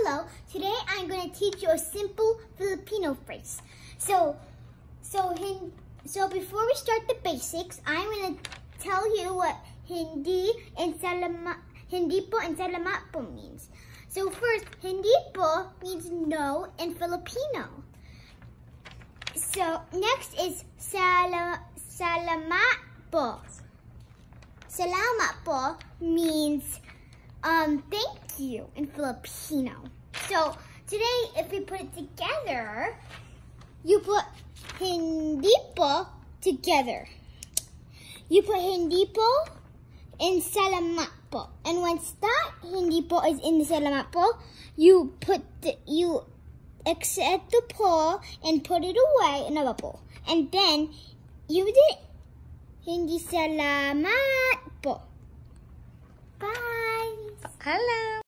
Hello, today I'm going to teach you a simple Filipino phrase. So before we start the basics, I'm going to tell you what hindi po and salamat po means. So first, hindi po means no in Filipino. So next is salamat po. Salamat po means thank you in Filipino. So today, if we put it together, you put hindi po together. You put hindi po in salamat po. And once that hindi po is in the salamat po, you accept the po and put it away in a bowl. And then you did hindi salamat po. Bye. Hello.